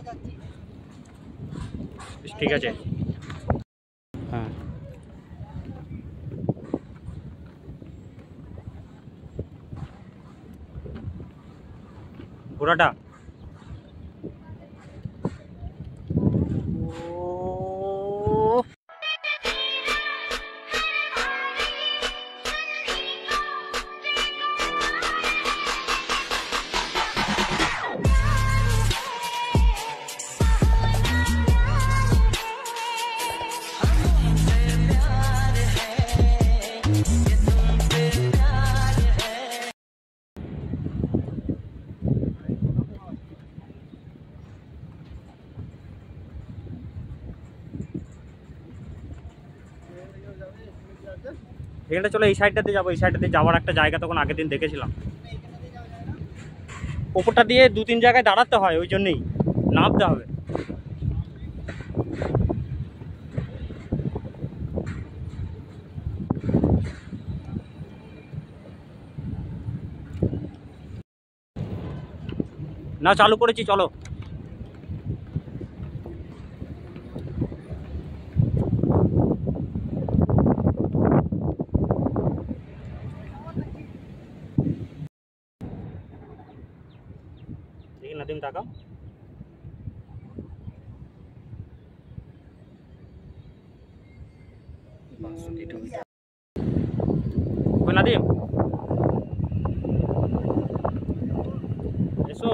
ঠিক আছে। হ্যাঁ পুরাটা এখানটা চলো এই সাইডটাতে যাবো। এই সাইডটাতে যাওয়ার একটা জায়গা তখন আগের দিন দেখেছিলাম। ওপরটা দিয়ে 2-3 জায়গায় দাঁড়াতে হয়, ওই জন্যই নামতে হবে। না চালু করেছি, চলো। দেখি নাদিম তাকাও। ওই নাদিম এসো।